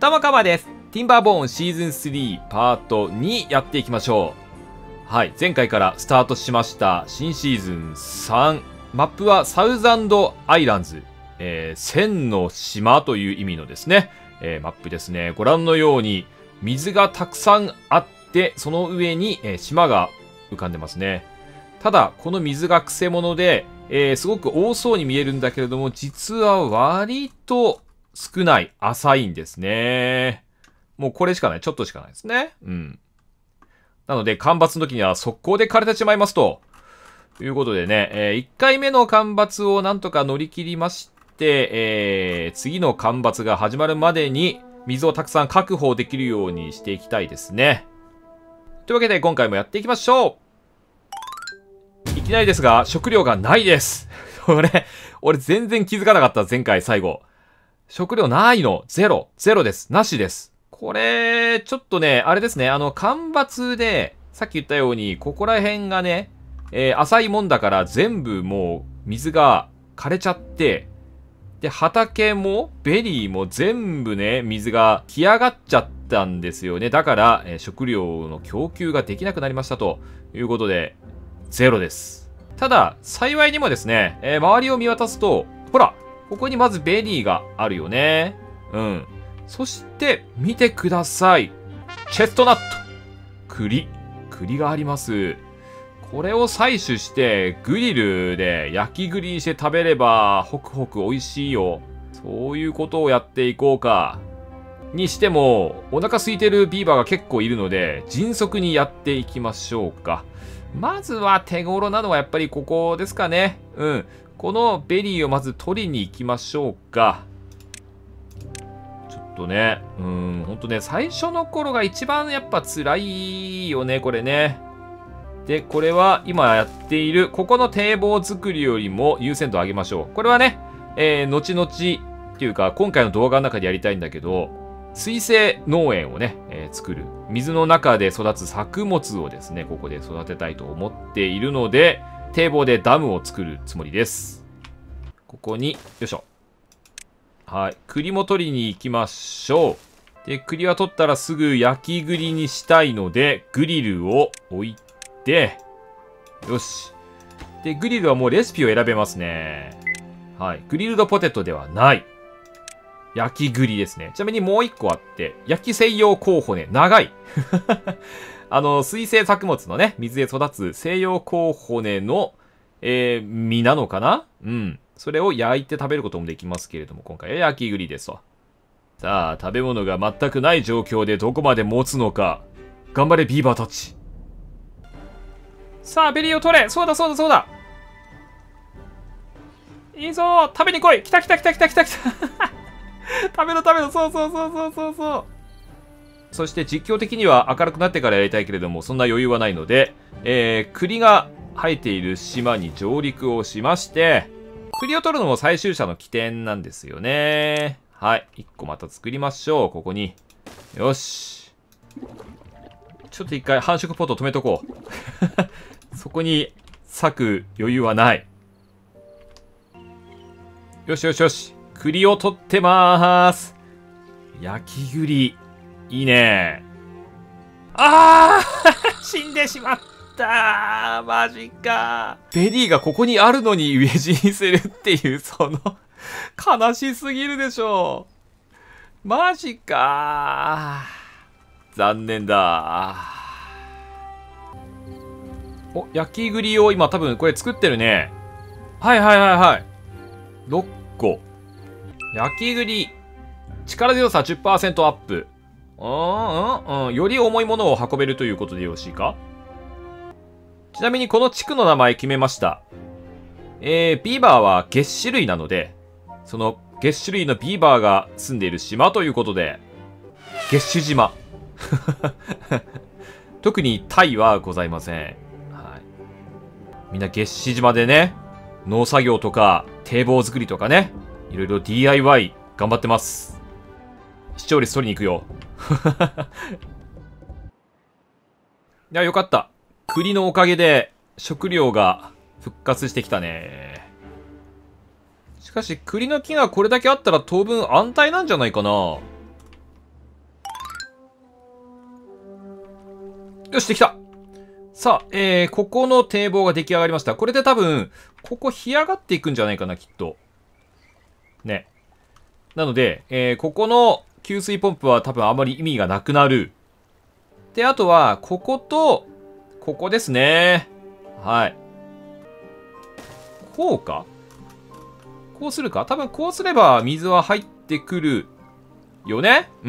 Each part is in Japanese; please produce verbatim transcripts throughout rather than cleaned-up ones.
どうもかまです。ティンバーボーンシーズンスリーパートにやっていきましょう。はい、前回からスタートしました新シーズンさん。マップはサウザンドアイランズ、えー、千の島という意味のですね、えー、マップですね。ご覧のように水がたくさんあって、その上に、えー、島が浮かんでますね。ただ、この水がくせ者で、えー、すごく多そうに見えるんだけれども、実は割と少ない、浅いんですね。もうこれしかない。ちょっとしかないですね。うん。なので、干ばつの時には速攻で枯れてしまいますと。ということでね、えー、いっかいめの干ばつをなんとか乗り切りまして、えー、次の干ばつが始まるまでに水をたくさん確保できるようにしていきたいですね。というわけで、今回もやっていきましょう。いきなりですが、食料がないです。俺、俺全然気づかなかった、前回最後。食料ないの。ゼロ。ゼロです。なしです。これ、ちょっとね、あれですね。あの、干ばつで、さっき言ったように、ここら辺がね、えー、浅いもんだから全部もう、水が枯れちゃって、で、畑も、ベリーも全部ね、水が干上がっちゃったんですよね。だから、えー、食料の供給ができなくなりましたということで、ゼロです。ただ、幸いにもですね、えー、周りを見渡すと、ほら、ここにまずベリーがあるよね。うん。そして、見てください。チェストナット。栗。栗があります。これを採取して、グリルで焼き栗にして食べれば、ホクホク美味しいよ。そういうことをやっていこうか。にしても、お腹空いてるビーバーが結構いるので、迅速にやっていきましょうか。まずは手頃なのはやっぱりここですかね。うん。このベリーをまず取りに行きましょうか。ちょっとね、うん、ほんとね、最初の頃が一番やっぱ辛いよね、これね。で、これは今やっている、ここの堤防作りよりも優先度上げましょう。これはね、えー、後々っていうか、今回の動画の中でやりたいんだけど、水生農園をね、えー、作る。水の中で育つ作物をですね、ここで育てたいと思っているので、堤防でダムを作るつもりです。ここに、よいしょ。はい。栗も取りに行きましょう。で、栗は取ったらすぐ焼き栗にしたいので、グリルを置いて、よし。で、グリルはもうレシピを選べますね。はい。グリルドポテトではない。焼き栗ですね。ちなみにもう一個あって、焼き専用コウホネ。長い。あの、水生作物のね、水で育つ西洋コウホネの、えー、実なのかな？うん。それを焼いて食べることもできますけれども、今回は焼き栗ですわ。さあ、食べ物が全くない状況でどこまで持つのか。頑張れ、ビーバーたち。さあ、ベリーを取れ！そうだ、そうだ、そうだ！いいぞー！食べに来い！来た来た来た来た来た来た食べろ食べろ！そうそうそうそうそうそう！そして実況的には明るくなってからやりたいけれども、そんな余裕はないので、えー、栗が生えている島に上陸をしまして、栗を取るのも採集者の起点なんですよね。はい。いっこまた作りましょう。ここに。よし。ちょっと一回繁殖ポット止めとこう。そこに咲く余裕はない。よしよしよし。栗を取ってまーす。焼き栗。いいね。あー死んでしまったーマジかー。ベリーがここにあるのに飢え死にするっていう、その、悲しすぎるでしょ。マジかー。残念だー。お、焼き栗を今多分これ作ってるね。はいはいはいはい。ろっこ。焼き栗。力強さ じゅっパーセント アップ。うんうんうん。より重いものを運べるということでよろしいか？ちなみにこの地区の名前決めました。えー、ビーバーは月種類なので、その月種類のビーバーが住んでいる島ということで、月種島。特にタイはございません。はい。みんな月種島でね、農作業とか堤防作りとかね、いろいろ ディーアイワイ 頑張ってます。視聴率取りに行くよ。いや、よかった。栗のおかげで食料が復活してきたね。しかし、栗の木がこれだけあったら当分安泰なんじゃないかな。 よし、できた。さあ、えー、ここの堤防が出来上がりました。これで多分、ここ干上がっていくんじゃないかな、きっと。ね。なので、えー、ここの給水ポンプは多分あまり意味がなくなる。で、あとは、ここと、ここですね。はい。こうか？こうするか？多分こうすれば水は入ってくるよね？うん。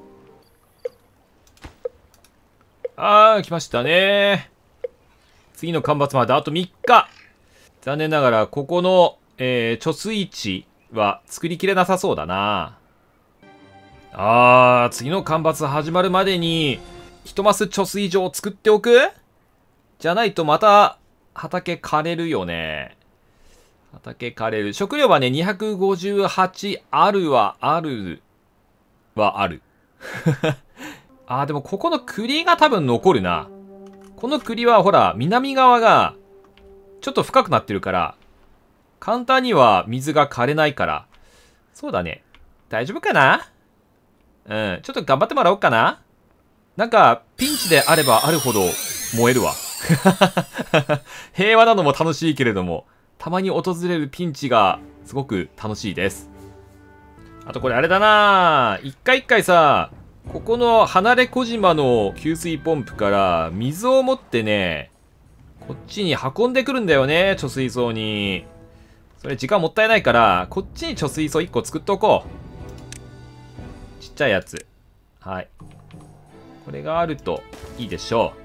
あー、来ましたね。次の干ばつまであとみっか。残念ながら、ここの、えー、貯水池は作りきれなさそうだな。あー、次の干ばつ始まるまでに、ひとマス貯水場を作っておく？じゃないとまた、畑枯れるよね。畑枯れる。食料はね、にひゃくごじゅうはちあるはあるはある。あー、でもここの栗が多分残るな。この栗はほら、南側が、ちょっと深くなってるから、簡単には水が枯れないから。そうだね。大丈夫かな？うん。ちょっと頑張ってもらおうかな。なんか、ピンチであればあるほど燃えるわ。平和なのも楽しいけれども、たまに訪れるピンチがすごく楽しいです。あとこれあれだな、一回一回さ、ここの離れ小島の給水ポンプから水を持ってね、こっちに運んでくるんだよね、貯水槽に。それ時間もったいないから、こっちに貯水槽いっこ作っておこう。ちっちゃいやつ。はい。これがあるといいでしょう。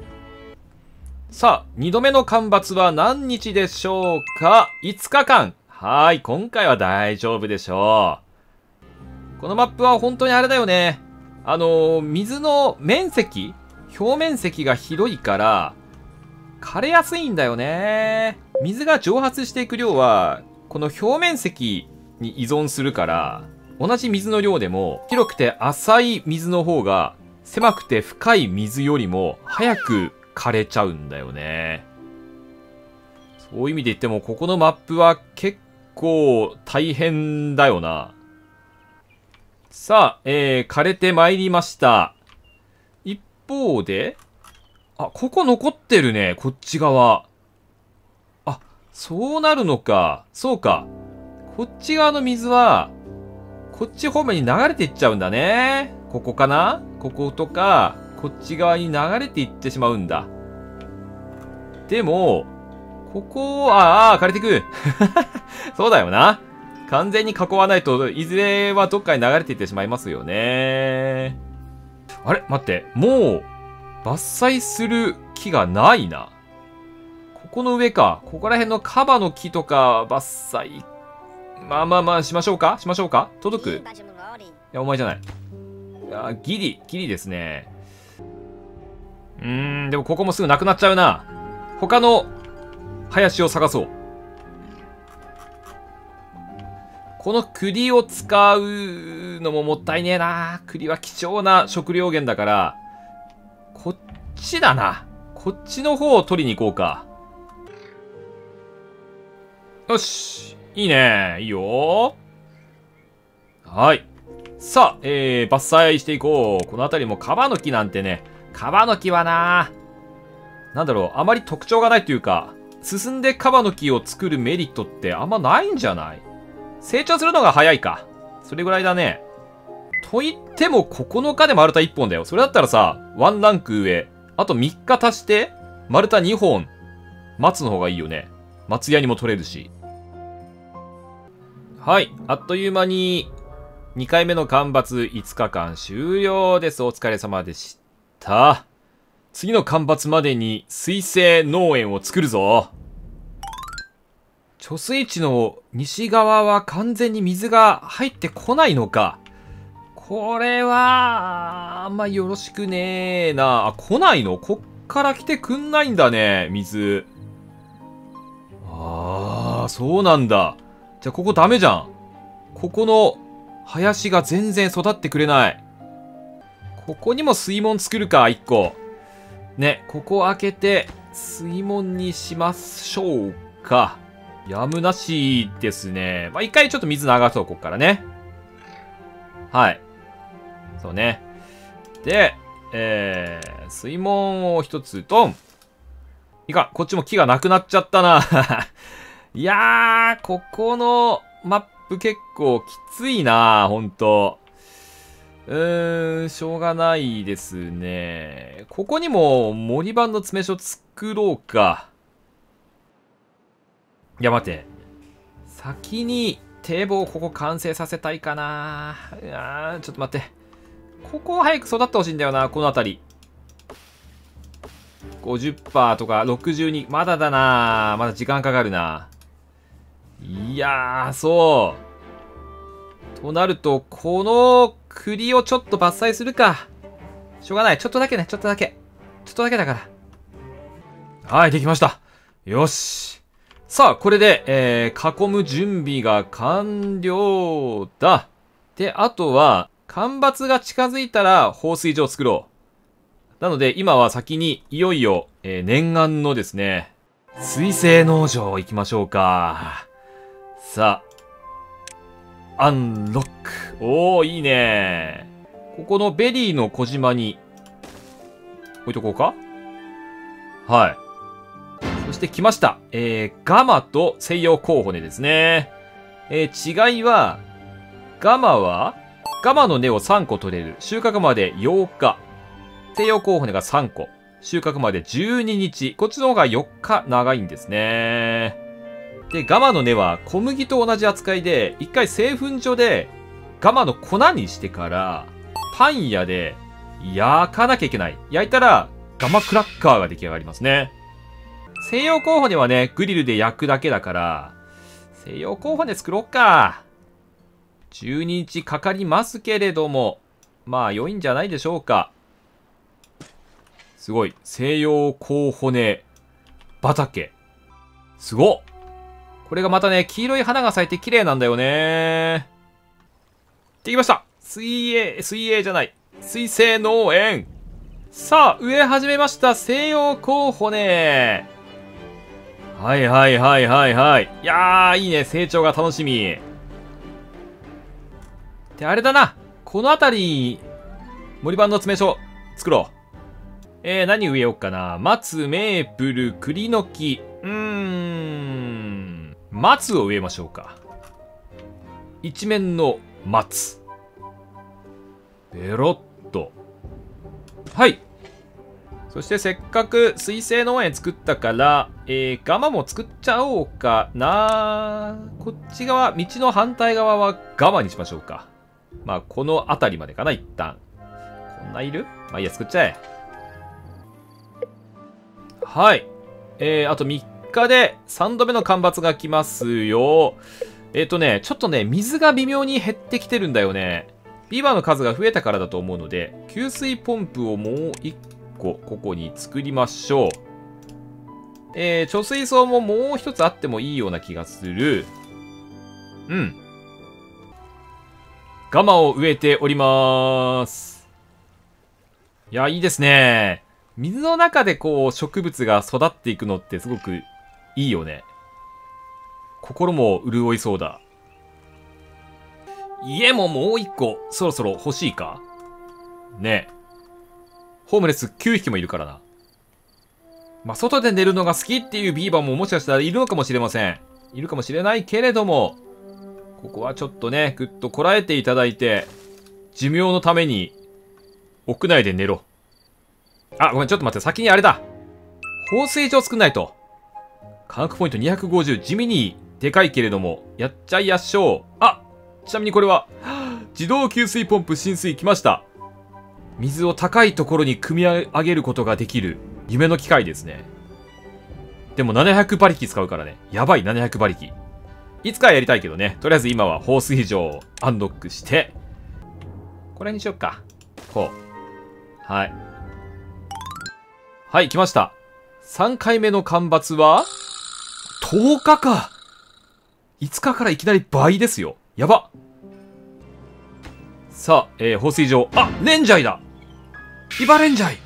さあ、にどめの干ばつは何日でしょうか？ いつ 日間。はい、今回は大丈夫でしょう。このマップは本当にあれだよね。あのー、水の面積、表面積が広いから、枯れやすいんだよね。水が蒸発していく量は、この表面積に依存するから、同じ水の量でも、広くて浅い水の方が、狭くて深い水よりも早く枯れちゃうんだよね。そういう意味で言っても、ここのマップは結構大変だよな。さあ、えー、枯れてまいりました。一方で、あ、ここ残ってるね、こっち側。あ、そうなるのか。そうか。こっち側の水は、こっち方面に流れていっちゃうんだね。ここかな？こことか、こっち側に流れていってしまうんだ。でも、ここ、ああ、枯れてく。そうだよな。完全に囲わないと、いずれはどっかに流れていってしまいますよね。あれ？待って。もう、伐採する木がないな。ここの上か。ここら辺のカバの木とか伐採。まあまあまあ、しましょうか？しましょうか？届く？いや、お前じゃない。いや、ギリ、ギリですね。うーん、でもここもすぐなくなっちゃうな。他の林を探そう。この栗を使うのももったいねえな。栗は貴重な食料源だから、こっちだな。こっちの方を取りに行こうか。よし。いいね。いいよ。はい。さあ、えー、伐採していこう。この辺りもカバの木なんてね、カバの木はな、なんだろう、あまり特徴がないというか、進んでカバの木を作るメリットってあんまないんじゃない？成長するのが早いか。それぐらいだね。と言ってもここの日で丸太いっぽんだよ。それだったらさ、ワンランク上、あとみっか足して、丸太にほん、松の方がいいよね。松屋にも取れるし。はい。あっという間に、にかいめの干ばついつかかん終了です。お疲れ様でした。次の干ばつまでに水生農園を作るぞ。貯水池の西側は完全に水が入ってこないのか。これは、あんまよろしくねえな。あ、来ないの？こっから来てくんないんだね、水。あー、そうなんだ。じゃあここダメじゃん。ここの林が全然育ってくれない。ここにも水門作るか、いっこ。ね、ここ開けて水門にしましょうか。やむなしですね。まあ、一回ちょっと水流そう、こっからね。はい。そうね。で、 えー、水門を一つ、ドン。いかん、こっちも木がなくなっちゃったな。いやー、ここのマップ結構きついな、ほんと。うーん、しょうがないですね。ここにも森版の詰め所作ろうか。いや、待て。先に堤防をここ完成させたいかな。いやー、ちょっと待って。ここ早く育ってほしいんだよな、この辺り。ごじゅっパーセント とかろくじゅうに。まだだな。まだ時間かかるな。いやー、そう。となると、この栗をちょっと伐採するか。しょうがない。ちょっとだけね、ちょっとだけ。ちょっとだけだから。はい、できました。よし。さあ、これで、えー、囲む準備が完了だ。で、あとは、干ばつが近づいたら放水場を作ろう。なので、今は先に、いよいよ、えー、念願のですね、水生農場行きましょうか。さあ、アンロック。おー、いいね。ここのベリーの小島に、置いとこうか。はい。そして来ました。えー、ガマと西洋コウホネですね。えー、違いは、ガマは、ガマの根をさんこ取れる。収穫までようか。西洋コウホネがさんこ。収穫までじゅうににち。こっちの方がよっか長いんですね。で、ガマの根は小麦と同じ扱いで、一回製粉所でガマの粉にしてから、パン屋で焼かなきゃいけない。焼いたらガマクラッカーが出来上がりますね。西洋コウホネはね、グリルで焼くだけだから、西洋コウホネ作ろっか。じゅうににちかかりますけれども、まあ良いんじゃないでしょうか。すごい。西洋コウホネ畑。すごっ。これがまたね、黄色い花が咲いて綺麗なんだよね。できました。水泳、水泳じゃない。水生農園。さあ、植え始めました。西洋コウホネ。はいはいはいはいはい。いやー、いいね。成長が楽しみ。で、あれだな。この辺り、森版の詰め所、作ろう。えー、何植えようかな。松、メープル、栗の木。うーん。松を植えましょうか。一面の松。ベロッと。はい。そしてせっかく水生農園作ったから、えー、ガマも作っちゃおうかな。こっち側、道の反対側はガマにしましょうか。まあ、この辺りまでかな、一旦。こんないる？まあいいや、作っちゃえ。はい。えー、あとみっかでさんどめの干ばつが来ますよ。えっとね、ちょっとね、水が微妙に減ってきてるんだよね。ビーバーの数が増えたからだと思うので、給水ポンプをもういっこ、ここに作りましょう。えー、貯水槽ももう一つあってもいいような気がする。うん。ガマを植えております。いや、いいですね。水の中でこう植物が育っていくのってすごくいいよね。心も潤いそうだ。家ももう一個そろそろ欲しいかね。ホームレスきゅうひきもいるからな。まあ、外で寝るのが好きっていうビーバーももしかしたらいるのかもしれません。いるかもしれないけれども、ここはちょっとね、ぐっとこらえていただいて、寿命のために屋内で寝ろ。あ、ごめん、ちょっと待って、先にあれだ。放水場作んないと。科学ポイントにひゃくごじゅう、地味にでかいけれども、やっちゃいやっしょう。あ、ちなみにこれは、自動給水ポンプ浸水来ました。水を高いところに汲み上げることができる、夢の機械ですね。でもななひゃくばりき使うからね。やばい、ななひゃくばりき。いつかはやりたいけどね。とりあえず今は放水場をアンロックして、これにしよっか。こう。はい。はい、来ました。さんかいめの干ばつは、とおかか。いつかからいきなり倍ですよ。やば。さあ、えー、放水場。あ、レンジャイだ。ヒバレンジャイ。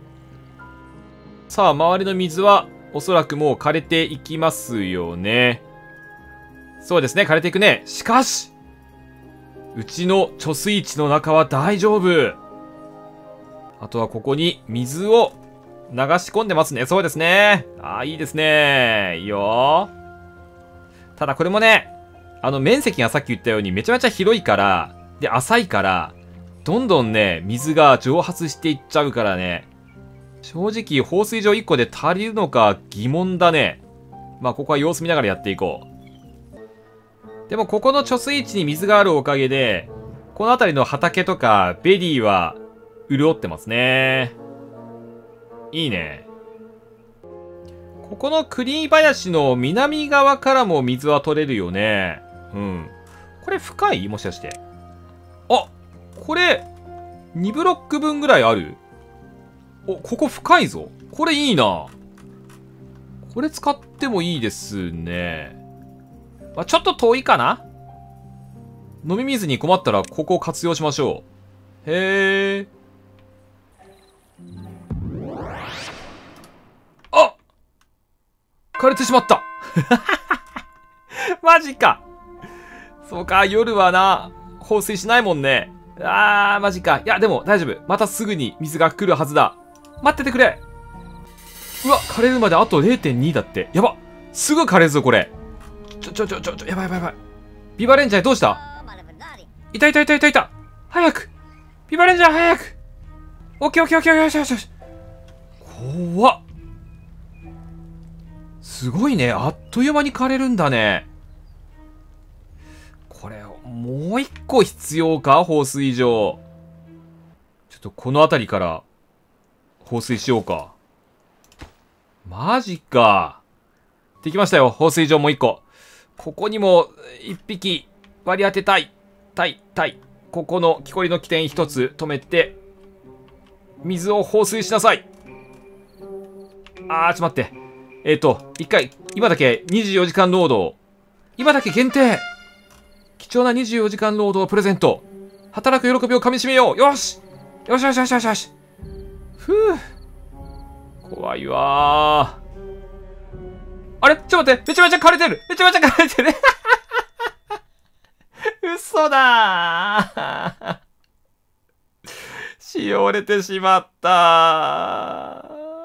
さあ、周りの水は、おそらくもう枯れていきますよね。そうですね、枯れていくね。しかし、うちの貯水池の中は大丈夫。 あとはここに水を流し込んでますね。そうですね。ああ、いいですね。いいよ。ただこれもね、あの面積がさっき言ったようにめちゃめちゃ広いから、で、浅いから、どんどんね、水が蒸発していっちゃうからね。正直、放水場いっこで足りるのか疑問だね。まあ、ここは様子見ながらやっていこう。でも、ここの貯水池に水があるおかげで、この辺りの畑とかベリーは潤ってますね。いいね。ここの栗林の南側からも水は取れるよね。うん。これ深い？もしかして。あ、これ、にブロック分ぐらいある？お、ここ深いぞ。これいいな。これ使ってもいいですね。まあ、ちょっと遠いかな？飲み水に困ったらここを活用しましょう。へー。あ！枯れてしまったマジか。そうか、夜はな、放水しないもんね。あー、マジか。いや、でも大丈夫。またすぐに水が来るはずだ。待っててくれ。うわ、枯れるまであと れいてんに だって。やば。すぐ枯れるぞ、これ。ちょ、ちょ、ちょ、ちょ、ちょ、やばいやばいやばい。ビバレンジャーどうした？いたいたいたいたいた。早く。ビバレンジャー早く。オッケーオッケーオッケー、よしよしよし。怖っ。すごいね。あっという間に枯れるんだね。これ、もう一個必要か？放水場。ちょっとこの辺りから放水しようか。マジか。できましたよ。放水場もう一個。ここにも一匹割り当てたい。たい、たい。ここの木こりの起点一つ止めて、水を放水しなさい。あー、ちょっと待って。えっと、一回、今だけにじゅうよじかん労働。今だけ限定。貴重なにじゅうよじかん労働をプレゼント。働く喜びをかみしめよう。よしよしよしよしよしよし。ふぅ。怖いわー。あれちょっと待って。めちゃめちゃ枯れてる。めちゃめちゃ枯れてる。嘘だー。しおれてしまった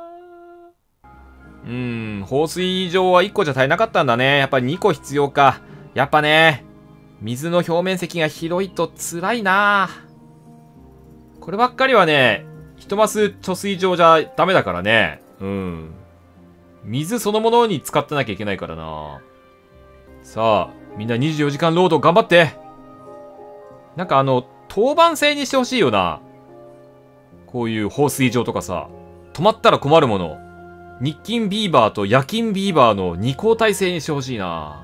ー。うーん、放水場はいっこじゃ足りなかったんだね。やっぱりにこ必要か。やっぱね、水の表面積が広いと辛いな。こればっかりはね、一マス貯水場じゃダメだからね。うん。水そのものに使ってなきゃいけないからな。さあ、みんなにじゅうよじかん労働頑張って。なんかあの、当番制にしてほしいよな。こういう放水場とかさ、止まったら困るもの。日勤ビーバーと夜勤ビーバーの二交代制にしてほしいな。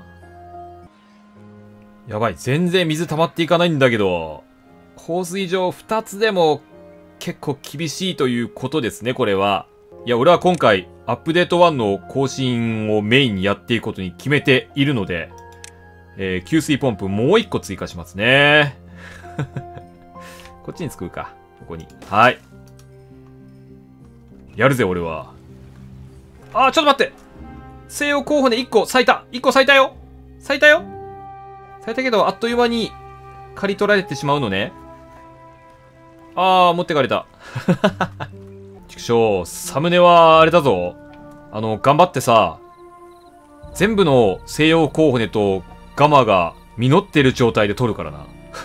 やばい、全然水溜まっていかないんだけど。放水場ふたつでも結構厳しいということですね、これは。いや、俺は今回、アップデートワンの更新をメインにやっていくことに決めているので、えー、給水ポンプもういっこ追加しますね。こっちに作るか。ここに。はい。やるぜ、俺は。あー、ちょっと待って。西洋候補でいっこ咲いた。いっこ咲いたよ。咲いたよ。咲いたけど、あっという間に刈り取られてしまうのね。あー、持ってかれた。ちくしょう、サムネはあれだぞ。あの、頑張ってさ、全部の西洋候補とガマが実ってる状態で取るからな。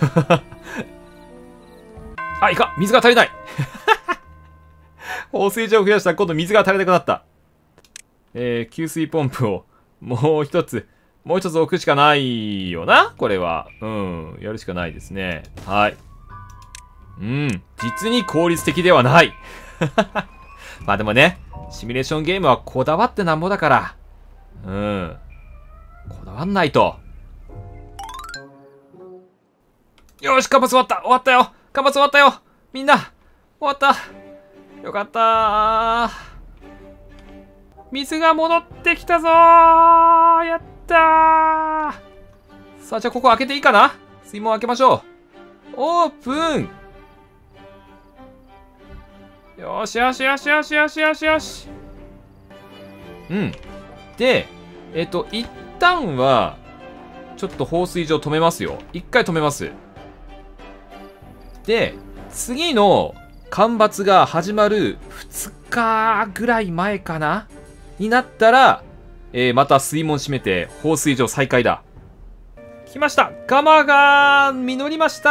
あ、いかん、水が足りない。放水場を増やしたら今度水が足りなくなった。えー、給水ポンプをもう一つ、もう一つ置くしかないよな、これは。うん、やるしかないですね。はい。うん、実に効率的ではない。まあでもね、シミュレーションゲームはこだわってなんぼだから。うん。こだわんないと。よし、間伐終わった終わったよ間伐終わったよみんな終わったよかったー。水が戻ってきたぞー。やったー。さあ、じゃあここ開けていいかな。水門開けましょう。オープン。よしよしよしよしよしよしよし。うん。で、えっと、一旦は、ちょっと放水場止めますよ。一回止めます。で、次の干ばつが始まるふつかぐらい前かなになったら、えー、また水門閉めて放水場再開だ。来ました。ガマが実りました。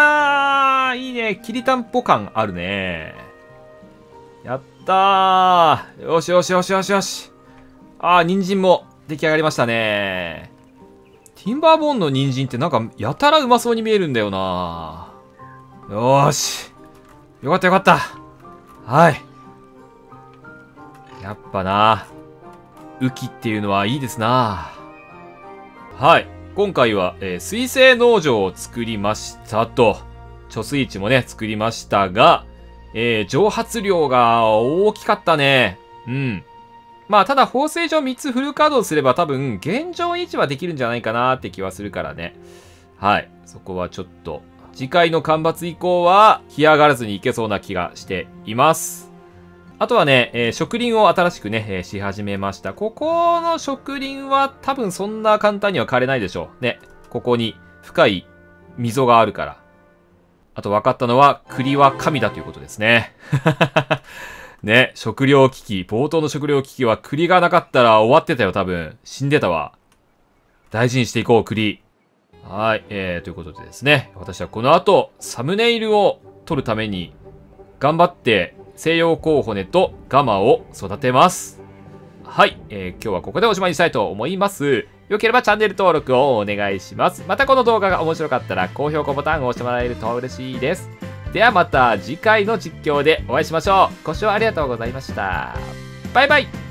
いいね。きりたんぽ感あるね。やったー。よしよしよしよしよし。あー、人参も出来上がりましたね。ティンバーボーンの人参ってなんかやたらうまそうに見えるんだよな。よーし。よかったよかった。はい。やっぱな、雨季っていうのはいいですな。はい。今回は、えー、水生農場を作りましたと。貯水池もね、作りましたが、えー、蒸発量が大きかったね。うん。まあ、ただ、放水場みっつフル稼働すれば多分、現状維持はできるんじゃないかなって気はするからね。はい。そこはちょっと、次回の干ばつ以降は、干上がらずにいけそうな気がしています。あとはね、えー、植林を新しくね、えー、し始めました。ここの植林は多分そんな簡単には枯れないでしょう。ね。ここに深い溝があるから。あと分かったのは、栗は神だということですね。ね、食糧危機、冒頭の食糧危機は栗がなかったら終わってたよ、多分。死んでたわ。大事にしていこう、栗。はい、えー、ということでですね。私はこの後、サムネイルを撮るために、頑張って、西洋コウホネとガマを育てます。はい、えー、今日はここでおしまいにしたいと思います。よければチャンネル登録をお願いします。またこの動画が面白かったら高評価ボタンを押してもらえると嬉しいです。ではまた次回の実況でお会いしましょう。ご視聴ありがとうございました。バイバイ。